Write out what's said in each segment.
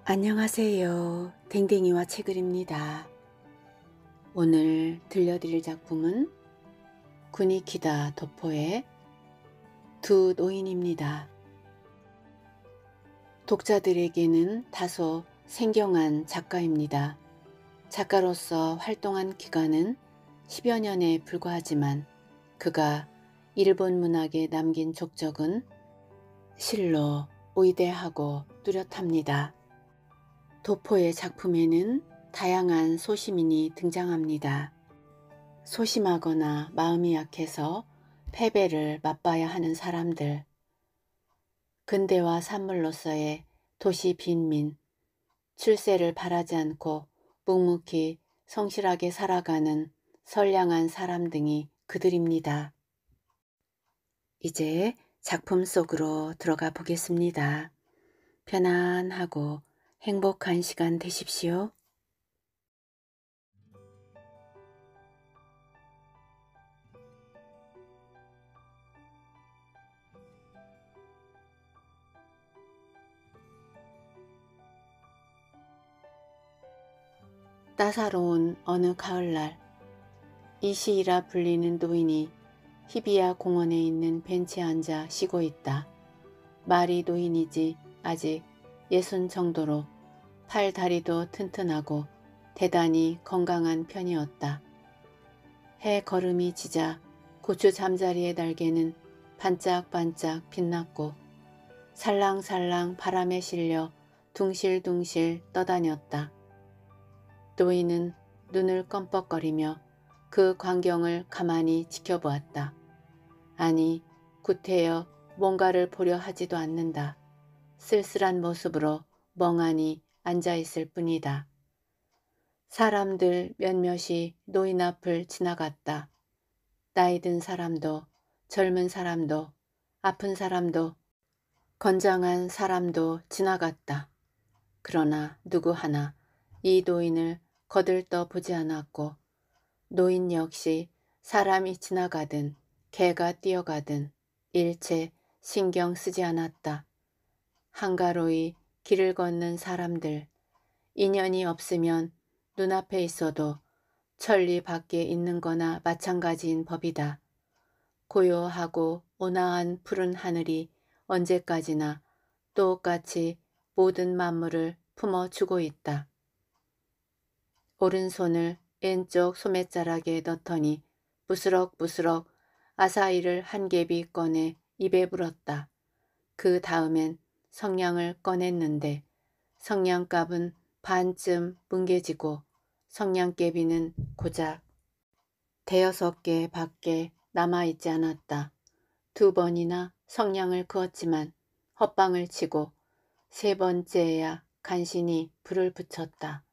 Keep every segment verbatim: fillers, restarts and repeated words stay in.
안녕하세요. 댕댕이와 책을입니다. 오늘 들려드릴 작품은 구니키다 도포의 두 노인입니다. 독자들에게는 다소 생경한 작가입니다. 작가로서 활동한 기간은 십여 년에 불과하지만 그가 일본 문학에 남긴 족적은 실로 위대하고 뚜렷합니다. 도포의 작품에는 다양한 소시민이 등장합니다. 소심하거나 마음이 약해서 패배를 맛봐야 하는 사람들, 근대화 산물로서의 도시 빈민, 출세를 바라지 않고 묵묵히 성실하게 살아가는 선량한 사람 등이 그들입니다. 이제 작품 속으로 들어가 보겠습니다. 편안하고 행복한 시간 되십시오. 따사로운 어느 가을날, 이시이라 불리는 노인이 히비야 공원에 있는 벤치에 앉아 쉬고 있다. 말이 노인이지 아직 예순 정도로 팔 다리도 튼튼하고 대단히 건강한 편이었다. 해 걸음이 지자 고추 잠자리의 날개는 반짝반짝 빛났고 살랑살랑 바람에 실려 둥실둥실 떠다녔다. 노인은 눈을 껌뻑거리며 그 광경을 가만히 지켜보았다. 아니, 구태여 뭔가를 보려 하지도 않는다. 쓸쓸한 모습으로 멍하니 앉아있을 뿐이다. 사람들 몇몇이 노인 앞을 지나갔다. 나이 든 사람도 젊은 사람도 아픈 사람도 건장한 사람도 지나갔다. 그러나 누구 하나 이 노인을 거들떠 보지 않았고 노인 역시 사람이 지나가든 개가 뛰어가든 일체 신경 쓰지 않았다. 한가로이 길을 걷는 사람들, 인연이 없으면 눈앞에 있어도 천리 밖에 있는 거나 마찬가지인 법이다. 고요하고 온화한 푸른 하늘이 언제까지나 똑같이 모든 만물을 품어주고 있다. 오른손을 왼쪽 소매자락에 넣더니 부스럭부스럭 아사히를 한 갭이 꺼내 입에 불었다. 그 다음엔 성냥을 꺼냈는데 성냥갑은 반쯤 뭉개지고 성냥개비는 고작 대여섯 개 밖에 남아있지 않았다. 두 번이나 성냥을 그었지만 헛방을 치고 세 번째야 간신히 불을 붙였다.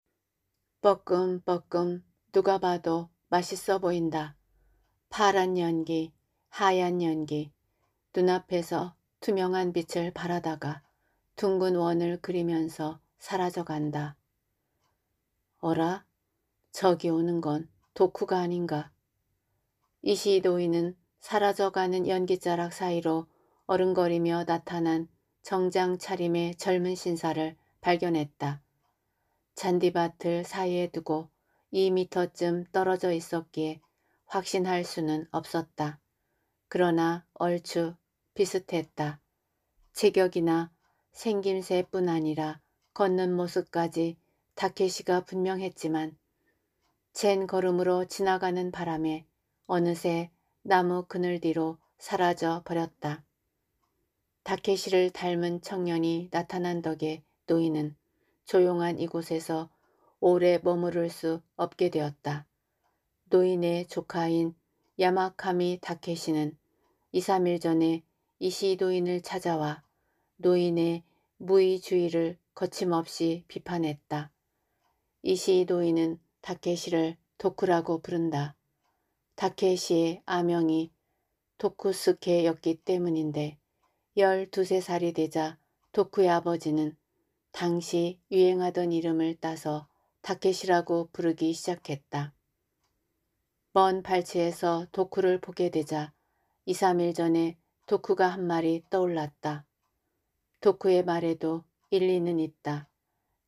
뻐끔뻐끔 누가 봐도 맛있어 보인다. 파란 연기, 하얀 연기, 눈앞에서 투명한 빛을 바라다가 둥근 원을 그리면서 사라져간다. 어라? 저기 오는 건 도쿠가 아닌가? 이시 노인은 사라져가는 연기자락 사이로 어른거리며 나타난 정장 차림의 젊은 신사를 발견했다. 잔디밭을 사이에 두고 이 미터쯤 떨어져 있었기에 확신할 수는 없었다. 그러나 얼추 비슷했다. 체격이나 생김새뿐 아니라 걷는 모습까지 다케시가 분명했지만 젠 걸음으로 지나가는 바람에 어느새 나무 그늘 뒤로 사라져 버렸다. 다케시를 닮은 청년이 나타난 덕에 노인은 조용한 이곳에서 오래 머무를 수 없게 되었다. 노인의 조카인 야마카미 다케시는 이삼 일 전에 이시 노인을 찾아와 노인의 무의주의를 거침없이 비판했다. 이시 노인은 다케시를 도쿠라고 부른다. 다케시의 아명이 도쿠스케였기 때문인데 열두세 살이 되자 도쿠의 아버지는 당시 유행하던 이름을 따서 다케시라고 부르기 시작했다. 먼 발치에서 도쿠를 보게 되자 이삼 일 전에 도쿠가 한 말이 떠올랐다. 도쿠의 말에도 일리는 있다.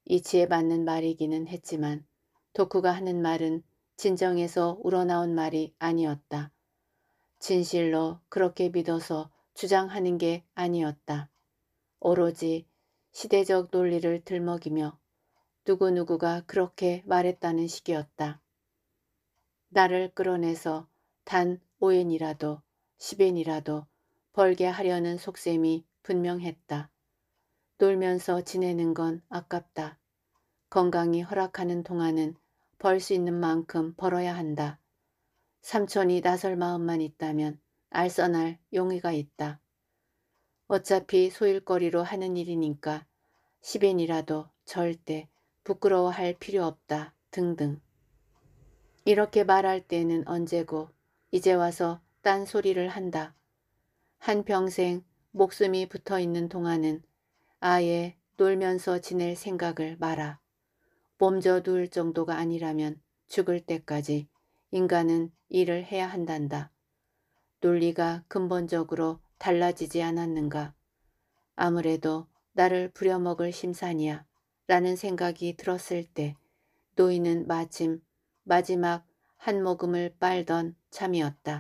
이치에 맞는 말이기는 했지만 덕후가 하는 말은 진정에서 우러나온 말이 아니었다. 진실로 그렇게 믿어서 주장하는 게 아니었다. 오로지 시대적 논리를 들먹이며 누구누구가 그렇게 말했다는 식이었다. 나를 끌어내서 단 오 엔이라도 십 엔이라도 벌게 하려는 속셈이 분명했다. 놀면서 지내는 건 아깝다. 건강이 허락하는 동안은 벌 수 있는 만큼 벌어야 한다. 삼촌이 나설 마음만 있다면 알선할 용의가 있다. 어차피 소일거리로 하는 일이니까 십 엔이라도 절대 부끄러워할 필요 없다 등등. 이렇게 말할 때는 언제고 이제 와서 딴소리를 한다. 한평생 목숨이 붙어있는 동안은 아예 놀면서 지낼 생각을 마라. 몸져 누울 정도가 아니라면 죽을 때까지 인간은 일을 해야 한단다. 논리가 근본적으로 달라지지 않았는가. 아무래도 나를 부려먹을 심산이야 라는 생각이 들었을 때 노인은 마침 마지막 한 모금을 빨던 참이었다.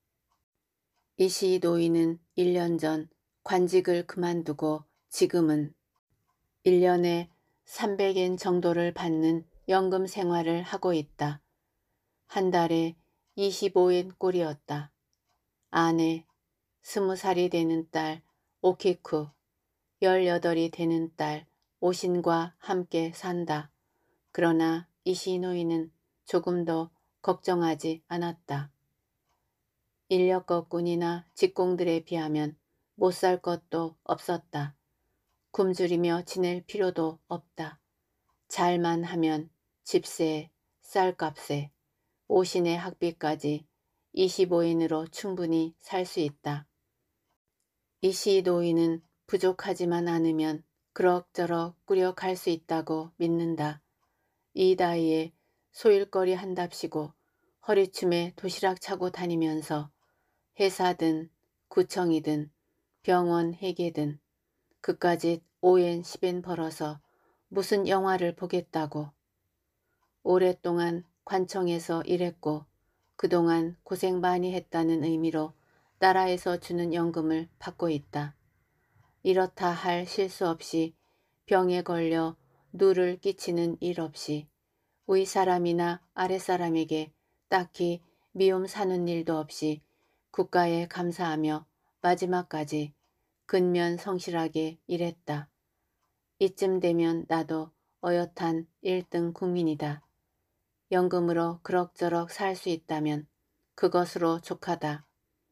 이시 노인은 일 년 전 관직을 그만두고 지금은 일 년에 삼백 엔 정도를 받는 연금 생활을 하고 있다. 한 달에 이십오 엔 꼴이었다. 아내, 스무 살이 되는 딸 오키쿠, 열여덟이 되는 딸 오신과 함께 산다. 그러나 이시 노인은 조금도 걱정하지 않았다. 인력거꾼이나 직공들에 비하면 못 살 것도 없었다. 굶주리며 지낼 필요도 없다. 잘만 하면 집세, 쌀값에, 오신의 학비까지 이십오 엔으로 충분히 살 수 있다. 이시 노인은 부족하지만 않으면 그럭저럭 꾸려 갈 수 있다고 믿는다. 이 나이에 소일거리 한답시고 허리춤에 도시락 차고 다니면서 회사든 구청이든 병원 회계든 그까짓 오 엔 십 엔 벌어서 무슨 영화를 보겠다고. 오랫동안 관청에서 일했고 그동안 고생 많이 했다는 의미로 나라에서 주는 연금을 받고 있다. 이렇다 할 실수 없이 병에 걸려 누를 끼치는 일 없이 위 사람이나 아랫 사람에게 딱히 미움 사는 일도 없이 국가에 감사하며 마지막까지 근면 성실하게 일했다. 이쯤 되면 나도 어엿한 일 등 국민이다. 연금으로 그럭저럭 살 수 있다면 그것으로 족하다.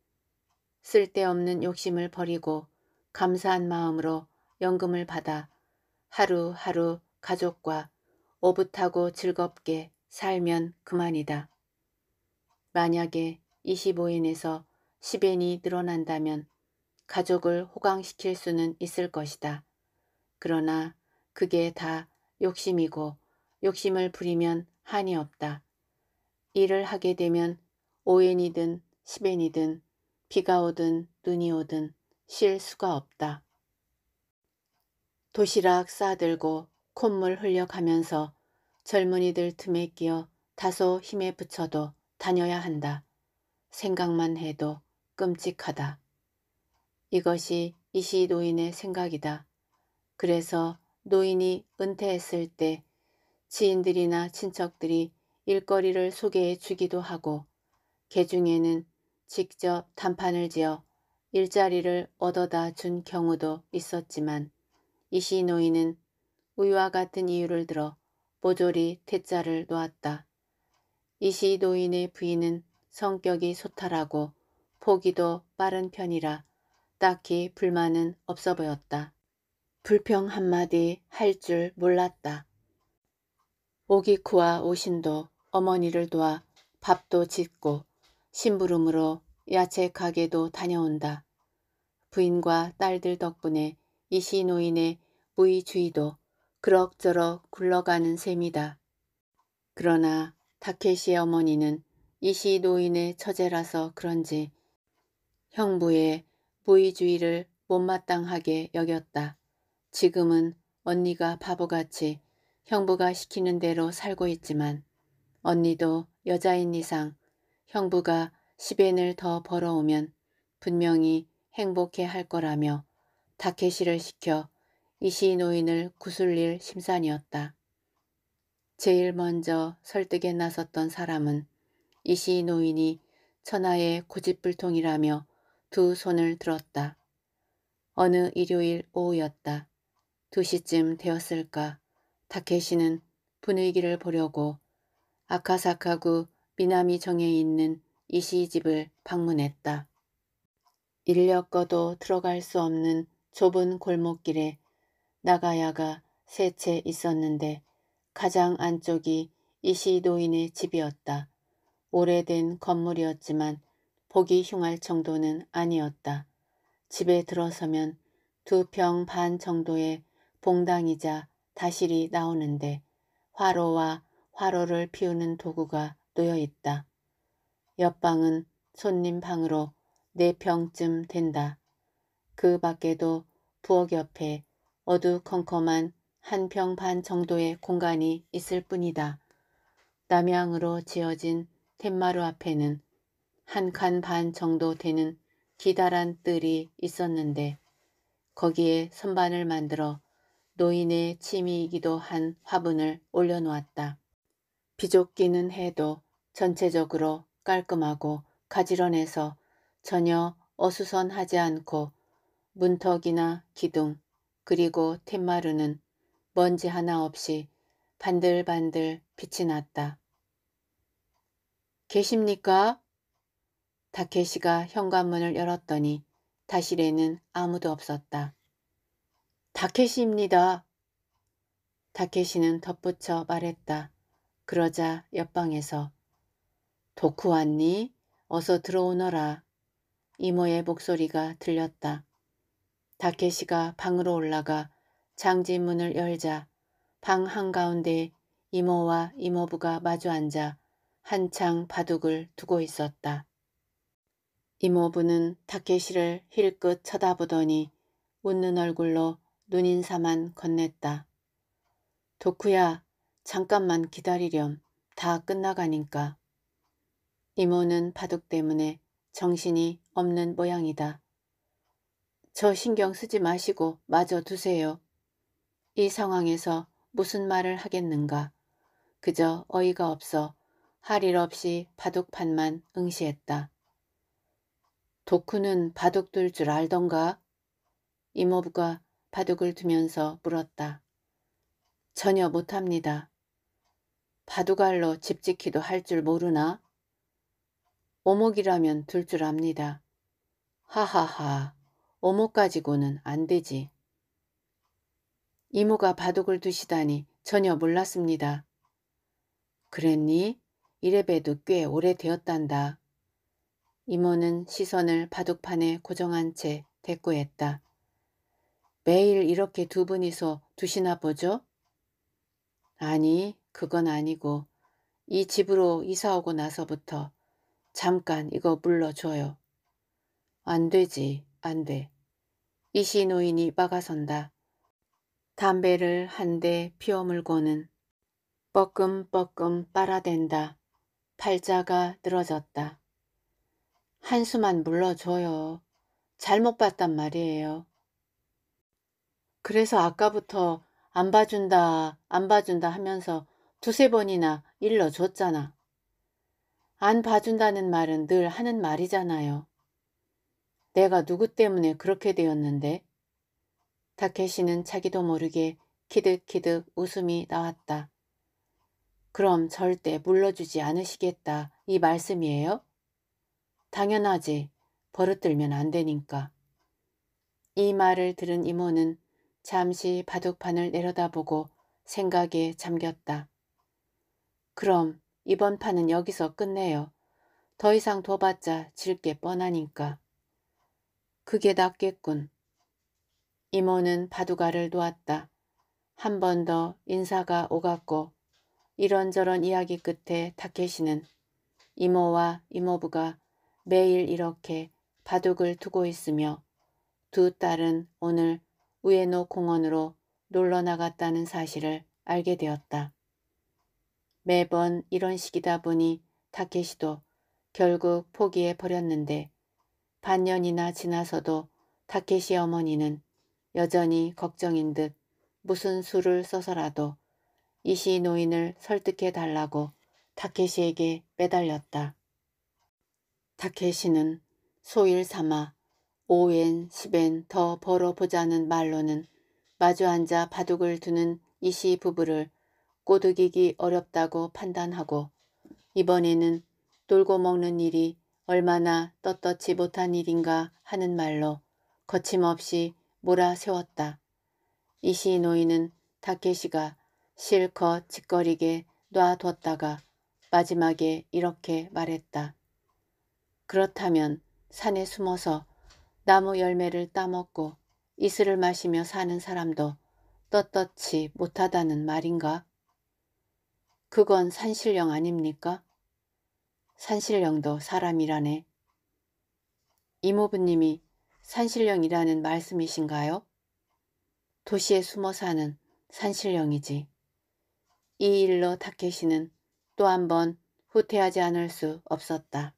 쓸데없는 욕심을 버리고 감사한 마음으로 연금을 받아 하루하루 가족과 오붓하고 즐겁게 살면 그만이다. 만약에 이십오 엔에서 십 엔이 늘어난다면 가족을 호강시킬 수는 있을 것이다. 그러나 그게 다 욕심이고 욕심을 부리면 한이 없다. 일을 하게 되면 오 엔이든 십 엔이든 비가 오든 눈이 오든 쉴 수가 없다. 도시락 싸들고 콧물 흘려가면서 젊은이들 틈에 끼어 다소 힘에 붙여도 다녀야 한다. 생각만 해도 끔찍하다. 이것이 이시 노인의 생각이다. 그래서 노인이 은퇴했을 때 지인들이나 친척들이 일거리를 소개해 주기도 하고 개중에는 직접 단판을 지어 일자리를 얻어다 준 경우도 있었지만 이시 노인은 위와 같은 이유를 들어 모조리 퇴짜를 놓았다. 이시 노인의 부인은 성격이 소탈하고 포기도 빠른 편이라 딱히 불만은 없어 보였다. 불평 한마디 할 줄 몰랐다. 오기쿠와 오신도 어머니를 도와 밥도 짓고 심부름으로 야채 가게도 다녀온다. 부인과 딸들 덕분에 이시 노인의 무의주의도 그럭저럭 굴러가는 셈이다. 그러나 타케시의 어머니는 이시 노인의 처제라서 그런지 형부의 무의주의를 못마땅하게 여겼다. 지금은 언니가 바보같이 형부가 시키는 대로 살고 있지만 언니도 여자인 이상 형부가 십엔을 더 벌어오면 분명히 행복해 할 거라며 다케시를 시켜 이시 노인을 구슬릴 심산이었다. 제일 먼저 설득에 나섰던 사람은 이시 노인이 천하의 고집불통이라며 두 손을 들었다. 어느 일요일 오후였다. 두 시쯤 되었을까. 다케시는 분위기를 보려고 아카사카구 미나미정에 있는 이시 집을 방문했다. 인력거도 들어갈 수 없는 좁은 골목길에 나가야가 세 채 있었는데 가장 안쪽이 이시 노인의 집이었다. 오래된 건물이었지만 보기 흉할 정도는 아니었다. 집에 들어서면 두 평 반 정도의 봉당이자 다실이 나오는데 화로와 화로를 피우는 도구가 놓여있다. 옆방은 손님 방으로 네 평쯤 된다. 그 밖에도 부엌 옆에 어두컴컴한 한 평 반 정도의 공간이 있을 뿐이다. 남향으로 지어진 텐마루 앞에는 한 칸 반 정도 되는 기다란 뜰이 있었는데 거기에 선반을 만들어 노인의 취미이기도 한 화분을 올려놓았다. 비좁기는 해도 전체적으로 깔끔하고 가지런해서 전혀 어수선하지 않고 문턱이나 기둥 그리고 텐마루는 먼지 하나 없이 반들반들 빛이 났다. 계십니까? 다케시가 현관문을 열었더니 다실에는 아무도 없었다. 다케시입니다. 다케시는 덧붙여 말했다. 그러자 옆방에서 도쿠 왔니? 어서 들어오너라. 이모의 목소리가 들렸다. 다케시가 방으로 올라가 장지문을 열자 방 한가운데 이모와 이모부가 마주 앉아 한창 바둑을 두고 있었다. 이모부는 다케시를 힐끗 쳐다보더니 웃는 얼굴로 눈인사만 건넸다. 도쿠야, 잠깐만 기다리렴. 다 끝나가니까. 이모는 바둑 때문에 정신이 없는 모양이다. 저 신경 쓰지 마시고 마저 두세요. 이 상황에서 무슨 말을 하겠는가. 그저 어이가 없어 할 일 없이 바둑판만 응시했다. 도쿠는 바둑 둘 줄 알던가? 이모부가 바둑을 두면서 물었다. 전혀 못합니다. 바둑알로 집 지키도 할 줄 모르나? 오목이라면 둘 줄 압니다. 하하하, 오목 가지고는 안 되지. 이모가 바둑을 두시다니 전혀 몰랐습니다. 그랬니? 이래봬도 꽤 오래되었단다. 이모는 시선을 바둑판에 고정한 채 대꾸했다. 매일 이렇게 두 분이서 두시나 보죠? 아니, 그건 아니고 이 집으로 이사오고 나서부터 잠깐 이거 물러줘요. 안 되지, 안 돼. 이시 노인이 막아선다. 담배를 한 대 피워물고는 뻐끔뻐끔 빨아댄다. 팔자가 늘어졌다. 한수만 물러줘요. 잘못 봤단 말이에요. 그래서 아까부터 안 봐준다 안 봐준다 하면서 두세 번이나 일러줬잖아. 안 봐준다는 말은 늘 하는 말이잖아요. 내가 누구 때문에 그렇게 되었는데? 다케시는 자기도 모르게 키득키득 웃음이 나왔다. 그럼 절대 물러주지 않으시겠다 이 말씀이에요? 당연하지. 버릇들면 안 되니까. 이 말을 들은 이모는 잠시 바둑판을 내려다보고 생각에 잠겼다. 그럼 이번 판은 여기서 끝내요. 더 이상 둬봤자 질 게 뻔하니까. 그게 낫겠군. 이모는 바둑알을 놓았다. 한 번 더 인사가 오갔고 이런저런 이야기 끝에 다케시는 이모와 이모부가 매일 이렇게 바둑을 두고 있으며 두 딸은 오늘 우에노 공원으로 놀러 나갔다는 사실을 알게 되었다. 매번 이런 식이다 보니 타케시도 결국 포기해 버렸는데 반년이나 지나서도 타케시 어머니는 여전히 걱정인 듯 무슨 수를 써서라도 이시 노인을 설득해 달라고 타케시에게 매달렸다. 타케시는 소일 삼아 오엔 십엔 더 벌어보자는 말로는 마주 앉아 바둑을 두는 이시 부부를 꼬드기기 어렵다고 판단하고 이번에는 놀고 먹는 일이 얼마나 떳떳지 못한 일인가 하는 말로 거침없이 몰아세웠다. 이시 노인은 타케시가 실컷 짓거리게 놔뒀다가 마지막에 이렇게 말했다. 그렇다면 산에 숨어서 나무 열매를 따먹고 이슬을 마시며 사는 사람도 떳떳지 못하다는 말인가? 그건 산신령 아닙니까? 산신령도 사람이라네. 이모부님이 산신령이라는 말씀이신가요? 도시에 숨어 사는 산신령이지. 이 일로 타케시는 또 한 번 후퇴하지 않을 수 없었다.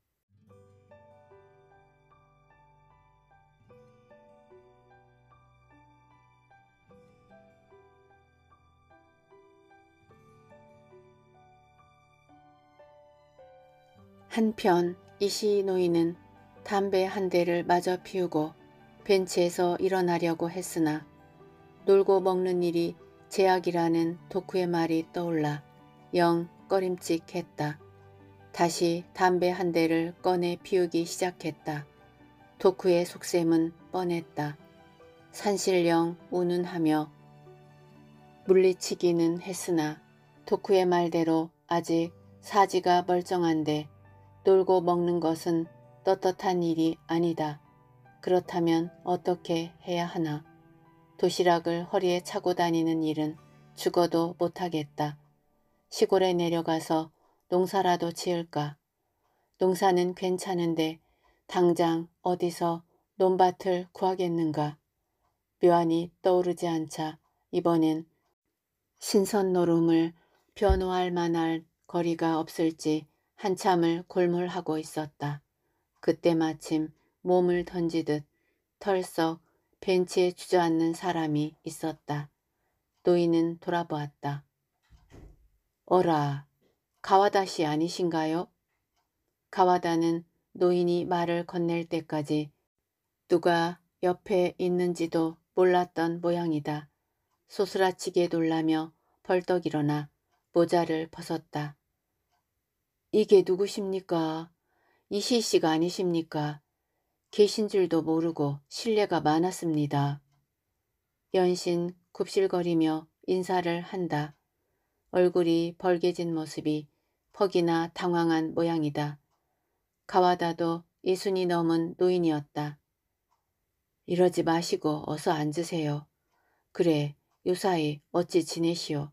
한편 이시 노인은 담배 한 대를 마저 피우고 벤치에서 일어나려고 했으나 놀고 먹는 일이 제약이라는 도쿠의 말이 떠올라 영 꺼림칙했다. 다시 담배 한 대를 꺼내 피우기 시작했다. 도쿠의 속셈은 뻔했다. 산신령 운운하며 물리치기는 했으나 도쿠의 말대로 아직 사지가 멀쩡한데 놀고 먹는 것은 떳떳한 일이 아니다. 그렇다면 어떻게 해야 하나? 도시락을 허리에 차고 다니는 일은 죽어도 못하겠다. 시골에 내려가서 농사라도 지을까? 농사는 괜찮은데 당장 어디서 논밭을 구하겠는가? 묘안이 떠오르지 않자 이번엔 신선노름을 변호할 만할 거리가 없을지 한참을 골몰하고 있었다. 그때 마침 몸을 던지듯 털썩 벤치에 주저앉는 사람이 있었다. 노인은 돌아보았다. 어라, 가와다씨 아니신가요? 가와다는 노인이 말을 건넬 때까지 누가 옆에 있는지도 몰랐던 모양이다. 소스라치게 놀라며 벌떡 일어나 모자를 벗었다. 이게 누구십니까? 이시씨가 아니십니까? 계신 줄도 모르고 실례가 많았습니다. 연신 굽실거리며 인사를 한다. 얼굴이 벌개진 모습이 퍽이나 당황한 모양이다. 가와다도 이순이 넘은 노인이었다. 이러지 마시고 어서 앉으세요. 그래, 요사이 어찌 지내시오?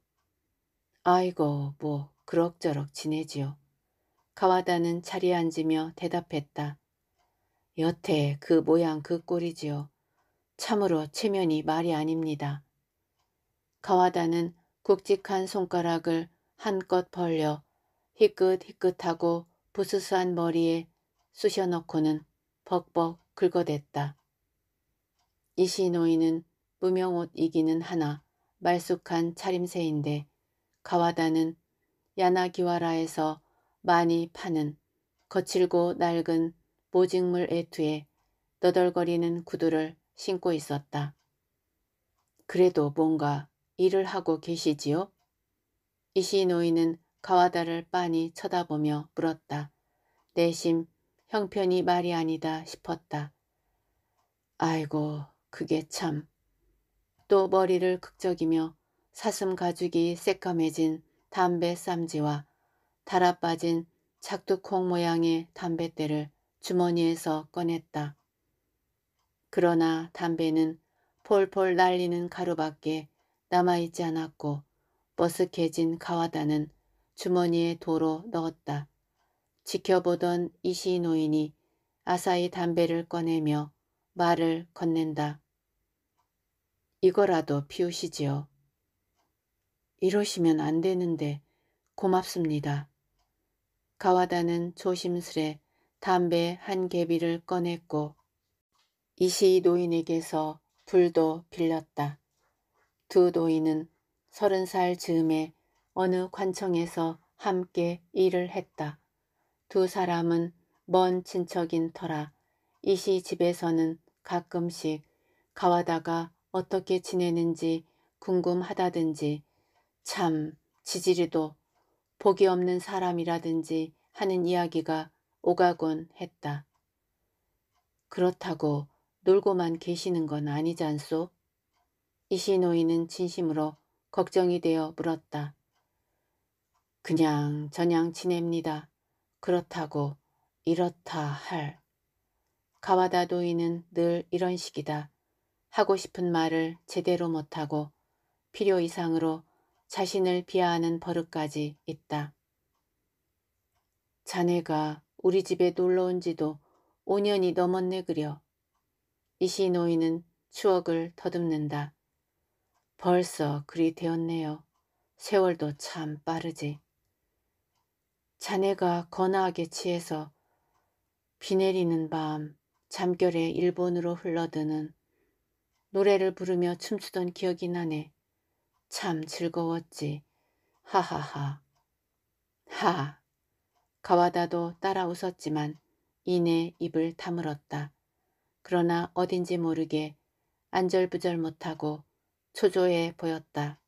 아이고, 뭐 그럭저럭 지내지요. 가와다는 자리에 앉으며 대답했다. 여태 그 모양 그 꼴이지요. 참으로 체면이 말이 아닙니다. 가와다는 굵직한 손가락을 한껏 벌려 희끗희끗하고 부스스한 머리에 쑤셔넣고는 벅벅 긁어댔다. 이시 노인은 무명옷이기는 하나 말쑥한 차림새인데 가와다는 야나기와라에서 많이 파는 거칠고 낡은 모직물 애투에 너덜거리는 구두를 신고 있었다. 그래도 뭔가 일을 하고 계시지요? 이시 노인은 가와다를 빤히 쳐다보며 물었다. 내심 형편이 말이 아니다 싶었다. 아이고, 그게 참. 또 머리를 극적이며 사슴 가죽이 새까매진 담배 쌈지와 달아빠진 작두콩 모양의 담뱃대를 주머니에서 꺼냈다. 그러나 담배는 폴폴 날리는 가루밖에 남아있지 않았고 머쓱해진 가와다는 주머니에 도로 넣었다. 지켜보던 이시 노인이 아사히 담배를 꺼내며 말을 건넨다. 이거라도 피우시지요. 이러시면 안 되는데 고맙습니다. 가와다는 조심스레 담배 한 개비를 꺼냈고 이시 노인에게서 불도 빌렸다. 두 노인은 서른 살 즈음에 어느 관청에서 함께 일을 했다. 두 사람은 먼 친척인 터라 이시 집에서는 가끔씩 가와다가 어떻게 지내는지 궁금하다든지 참 지지리도 복이 없는 사람이라든지 하는 이야기가 오가곤 했다. 그렇다고 놀고만 계시는 건 아니잖소? 이시 노인은 진심으로 걱정이 되어 물었다. 그냥 저냥 지냅니다. 그렇다고 이렇다 할. 가와다 노인은 늘 이런 식이다. 하고 싶은 말을 제대로 못하고 필요 이상으로 자신을 비하하는 버릇까지 있다. 자네가 우리 집에 놀러온 지도 오 년이 넘었네 그려. 이시 노인은 추억을 더듬는다. 벌써 그리 되었네요. 세월도 참 빠르지. 자네가 거나하게 취해서 비 내리는 밤 잠결에 일본으로 흘러드는 노래를 부르며 춤추던 기억이 나네. 참 즐거웠지. 하하하. 하. 가와다도 따라 웃었지만 이내 입을 다물었다. 그러나 어딘지 모르게 안절부절 못하고 초조해 보였다.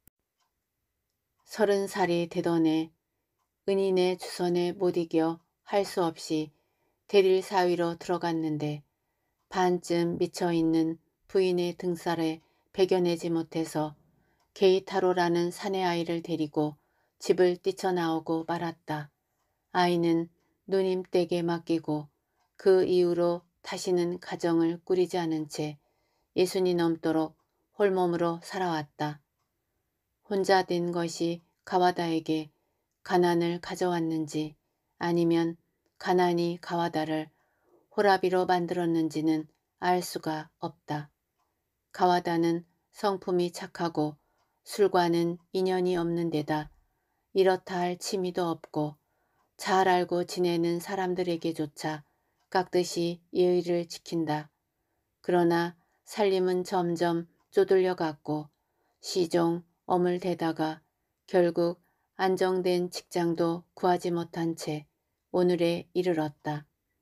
서른 살이 되던 해 은인의 주선에 못 이겨 할 수 없이 대릴 사위로 들어갔는데 반쯤 미쳐있는 부인의 등살에 배겨내지 못해서 게이타로라는 사내 아이를 데리고 집을 뛰쳐나오고 말았다. 아이는 누님 댁에 맡기고 그 이후로 다시는 가정을 꾸리지 않은 채 예순이 넘도록 홀몸으로 살아왔다. 혼자 된 것이 가와다에게 가난을 가져왔는지 아니면 가난이 가와다를 호라비로 만들었는지는 알 수가 없다. 가와다는 성품이 착하고 술과는 인연이 없는 데다 이렇다 할 취미도 없고 잘 알고 지내는 사람들에게조차 깍듯이 예의를 지킨다. 그러나 살림은 점점 쪼들려갔고 시종 어물대다가 결국 안정된 직장도 구하지 못한 채 오늘에 이르렀다.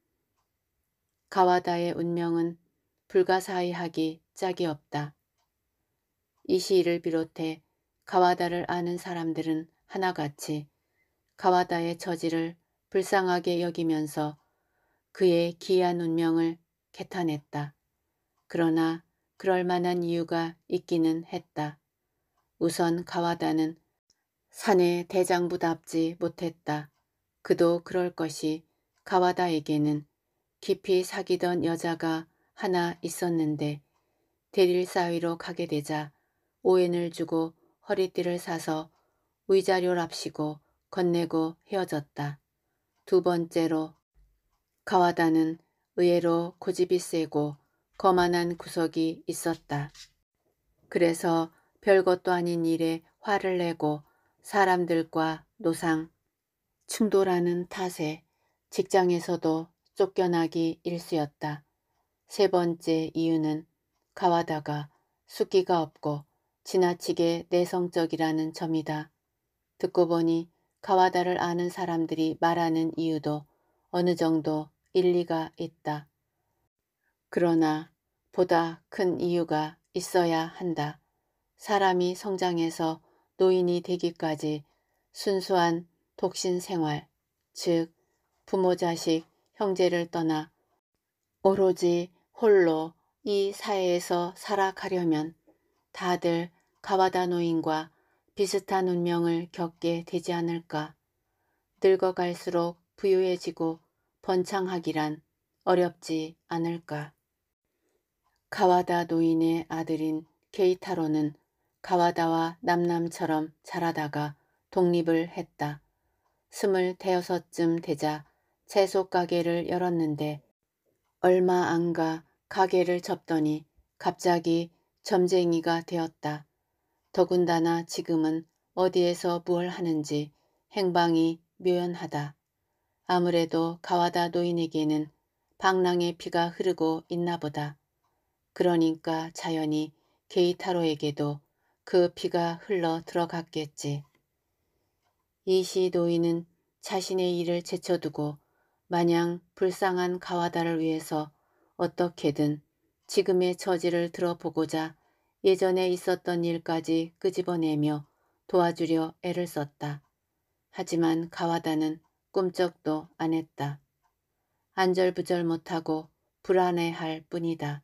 가와다의 운명은 불가사의하기 짝이 없다. 이 시를 비롯해 가와다를 아는 사람들은 하나같이 가와다의 처지를 불쌍하게 여기면서 그의 기이한 운명을 개탄했다. 그러나 그럴 만한 이유가 있기는 했다. 우선 가와다는 사내 대장부답지 못했다. 그도 그럴 것이 가와다에게는 깊이 사귀던 여자가 하나 있었는데 대릴 사위로 가게 되자 오엔을 주고 허리띠를 사서 위자료랍시고 건네고 헤어졌다. 두 번째로 가와다는 의외로 고집이 세고 거만한 구석이 있었다. 그래서 별것도 아닌 일에 화를 내고 사람들과 노상, 충돌하는 탓에 직장에서도 쫓겨나기 일쑤였다. 세 번째 이유는 가와다가 숫기가 없고 지나치게 내성적이라는 점이다. 듣고 보니 가와다를 아는 사람들이 말하는 이유도 어느 정도 일리가 있다. 그러나 보다 큰 이유가 있어야 한다. 사람이 성장해서 노인이 되기까지 순수한 독신 생활, 즉 부모 자식 형제를 떠나 오로지 홀로 이 사회에서 살아가려면 다들 가와다 노인과 비슷한 운명을 겪게 되지 않을까. 늙어갈수록 부유해지고 번창하기란 어렵지 않을까. 가와다 노인의 아들인 게이타로는 가와다와 남남처럼 자라다가 독립을 했다. 스물 대여섯쯤 되자 채소 가게를 열었는데 얼마 안 가 가게를 접더니 갑자기 점쟁이가 되었다. 더군다나 지금은 어디에서 무얼 하는지 행방이 묘연하다. 아무래도 가와다 노인에게는 방랑의 피가 흐르고 있나 보다. 그러니까 자연히 게이타로에게도 그 피가 흘러 들어갔겠지. 이시 노인은 자신의 일을 제쳐두고 마냥 불쌍한 가와다를 위해서 어떻게든 지금의 처지를 들어보고자 예전에 있었던 일까지 끄집어내며 도와주려 애를 썼다. 하지만 가와다는 꿈쩍도 안 했다. 안절부절 못하고 불안해할 뿐이다.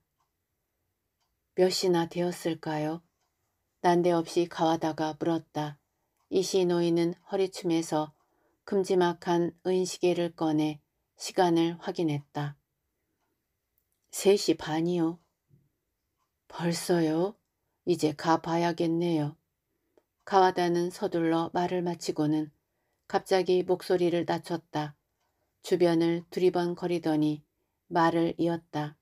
몇이나 되었을까요? 난데없이 가와다가 물었다. 이시 노인은 허리춤에서 큼지막한 은시계를 꺼내 시간을 확인했다. 셋시 반이요. 벌써요? 이제 가봐야겠네요. 가와다는 서둘러 말을 마치고는 갑자기 목소리를 낮췄다. 주변을 두리번거리더니 말을 이었다.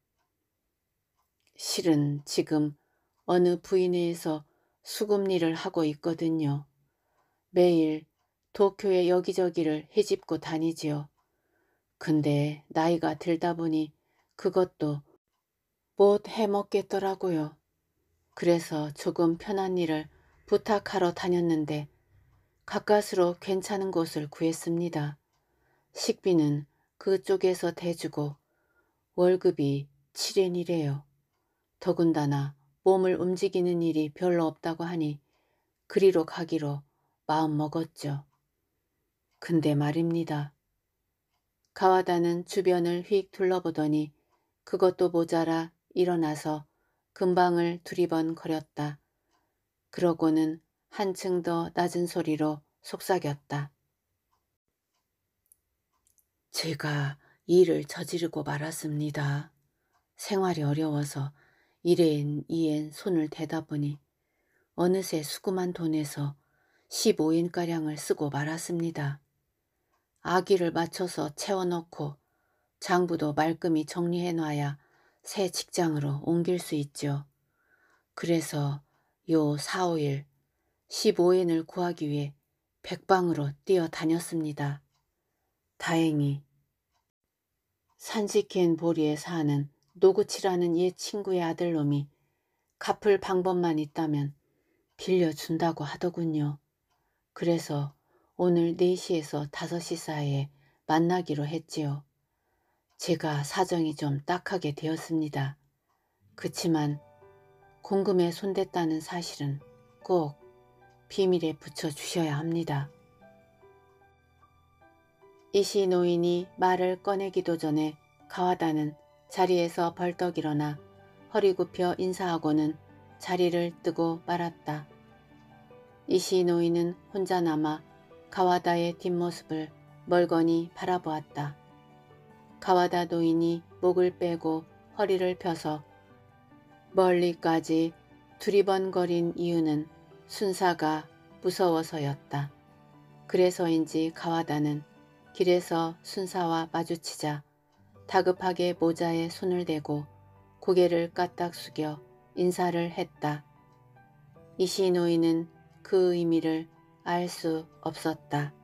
실은 지금 어느 부인회에서 수금일을 하고 있거든요. 매일 도쿄의 여기저기를 헤집고 다니지요. 근데 나이가 들다 보니 그것도 못 해먹겠더라고요. 그래서 조금 편한 일을 부탁하러 다녔는데 가까스로 괜찮은 곳을 구했습니다. 식비는 그쪽에서 대주고 월급이 칠엔이래요. 더군다나 몸을 움직이는 일이 별로 없다고 하니 그리로 가기로 마음 먹었죠. 근데 말입니다. 가와다는 주변을 휙 둘러보더니 그것도 모자라 일어나서 금방을 두리번거렸다. 그러고는 한층 더 낮은 소리로 속삭였다. 제가 일을 저지르고 말았습니다. 생활이 어려워서 일엔 이엔 손을 대다 보니 어느새 수금한 돈에서 십오엔가량을 쓰고 말았습니다. 아기를 맞춰서 채워넣고 장부도 말끔히 정리해놔야 새 직장으로 옮길 수 있죠. 그래서 요 사오일 십오엔을 구하기 위해 백방으로 뛰어다녔습니다. 다행히 산지켄 보리에 사는 노구치라는 옛 친구의 아들놈이 갚을 방법만 있다면 빌려준다고 하더군요. 그래서 오늘 네시에서 다섯시 사이에 만나기로 했지요. 제가 사정이 좀 딱하게 되었습니다. 그치만 공금에 손댔다는 사실은 꼭 비밀에 붙여주셔야 합니다. 이시 노인이 말을 꺼내기도 전에 가와다는 자리에서 벌떡 일어나 허리 굽혀 인사하고는 자리를 뜨고 말았다. 이시 노인은 혼자 남아 가와다의 뒷모습을 멀거니 바라보았다. 가와다 노인이 목을 빼고 허리를 펴서 멀리까지 두리번거린 이유는 순사가 무서워서였다. 그래서인지 가와다는 길에서 순사와 마주치자 다급하게 모자에 손을 대고 고개를 까딱 숙여 인사를 했다. 이시 노인은 그 의미를 알 수 없었다.